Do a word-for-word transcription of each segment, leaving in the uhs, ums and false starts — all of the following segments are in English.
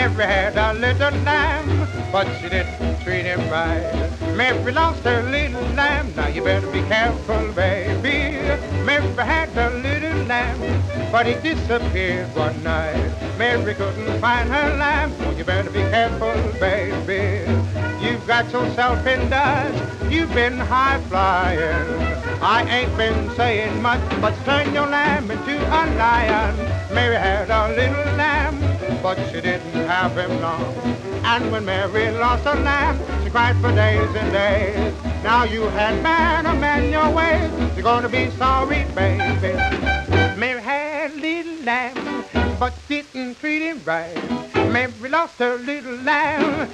Mary had a little lamb, but she didn't treat him right. Mary lost her little lamb, now you better be careful, baby. Mary had a little lamb, but he disappeared one night. Mary couldn't find her lamb, so you better be careful, baby. You've got yourself in dust, you've been high flying. I ain't been saying much, but turn your lamb into a lion. Mary had a little lamb, but she didn't have him long. And when Mary lost her lamb, she cried for days and days. Now you had man, a man your ways, you're gonna be sorry, baby. Mary had a little lamb, but didn't treat him right. Mary lost her little lamb.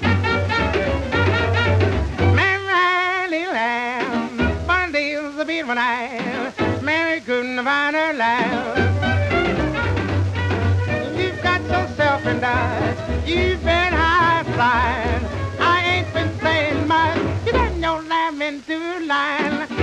Mary had a little lamb, but it was a beautiful night. Mary couldn't find her lamb. You've got yourself in dust, you've been high flying. I ain't been saying much, you got your lamb into line.